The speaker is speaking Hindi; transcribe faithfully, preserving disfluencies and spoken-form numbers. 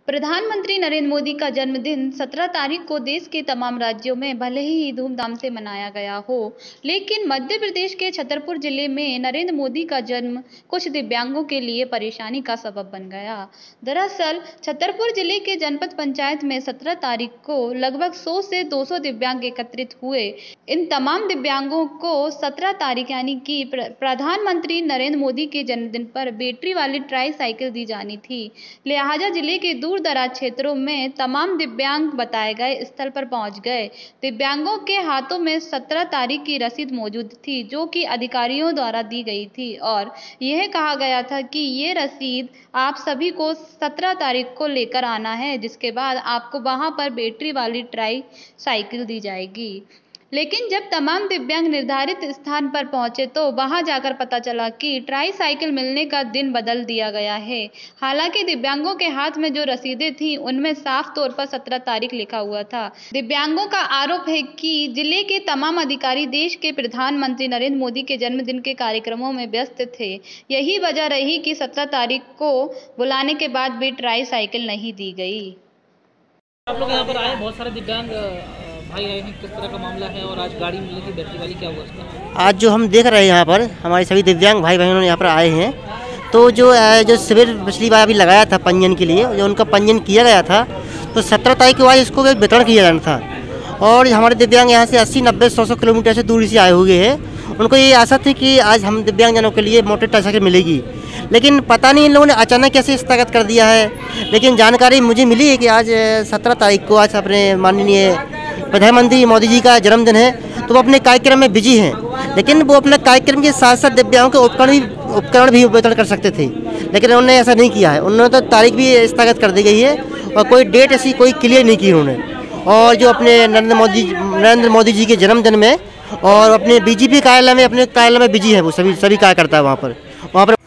प्रधानमंत्री नरेंद्र मोदी का जन्मदिन सत्रह तारीख को देश के तमाम राज्यों में भले ही धूमधाम से मनाया गया हो, लेकिन मध्य प्रदेश के छतरपुर जिले में नरेंद्र मोदी का जन्म कुछ दिव्यांगों के लिए परेशानी का सबब बन गया। दरअसल छतरपुर जिले के जनपद पंचायत में सत्रह तारीख को लगभग सौ से दो सौ दिव्यांग एकत्रित हुए। इन तमाम दिव्यांगों को सत्रह तारीख यानी कि प्रधानमंत्री नरेंद्र मोदी के जन्मदिन पर बैटरी वाली ट्राई साइकिल दी जानी थी। लिहाजा जिले के दूर दराज क्षेत्रों में तमाम दिव्यांग बताए गए स्थल पर पहुंच गए। दिव्यांगों के हाथों में सत्रह तारीख की रसीद मौजूद थी, जो कि अधिकारियों द्वारा दी गई थी और यह कहा गया था कि ये रसीद आप सभी को सत्रह तारीख को लेकर आना है, जिसके बाद आपको वहां पर बैटरी वाली ट्राई साइकिल दी जाएगी। लेकिन जब तमाम दिव्यांग निर्धारित स्थान पर पहुंचे तो वहां जाकर पता चला कि ट्राई साइकिल मिलने का दिन बदल दिया गया है। हालांकि दिव्यांगों के हाथ में जो रसीदें थीं उनमें साफ तौर पर सत्रह तारीख लिखा हुआ था। दिव्यांगों का आरोप है कि जिले के तमाम अधिकारी देश के प्रधानमंत्री नरेंद्र मोदी के जन्मदिन के कार्यक्रमों में व्यस्त थे। यही वजह रही कि सत्रह तारीख को बुलाने के बाद भी ट्राई साइकिल नहीं दी गई। आप लोग यहाँ पर आए, बहुत सारे दिव्यांग भाई आए हैं, किस तरह का मामला है और आज गाड़ी मिलने की बैटरी वाली क्या हुआ उसका? आज जो हम देख रहे हैं यहाँ पर हमारे सभी दिव्यांग भाई बहनों यहाँ पर आए हैं, तो जो जो शिविर पिछली बार अभी लगाया था पंजीयन के लिए, जो उनका पंजीयन किया गया था तो सत्रह तारीख के बाद इसको वितरण किया जाना था। और हमारे दिव्यांग यहाँ से अस्सी नब्बे सौ सौ किलोमीटर से दूरी से आए हुए हैं। उनको ये आशा थी कि आज हम दिव्यांगजनों के लिए मोटर ट्राई मिलेगी, लेकिन पता नहीं इन लोगों ने अचानक कैसे स्थगित कर दिया है। लेकिन जानकारी मुझे मिली है कि आज सत्रह तारीख को आज अपने माननीय प्रधानमंत्री मोदी जी का जन्मदिन है, तो वो अपने कार्यक्रम में बिजी हैं, लेकिन वो अपने कार्यक्रम के साथ साथ दिव्यांगों के उपकरण भी उपकरण भी वितरण कर सकते थे, लेकिन उन्होंने ऐसा नहीं किया है। उन्होंने तो तारीख भी स्थगित कर दी गई है और कोई डेट ऐसी कोई क्लियर नहीं की उन्होंने। और जो अपने नरेंद्र मोदी नरेंद्र मोदी जी के जन्मदिन में और अपने बीजेपी कार्यालय में अपने कार्यालय में बिजी है वो सभी सभी कार्यकर्ता वहाँ पर वहाँ पर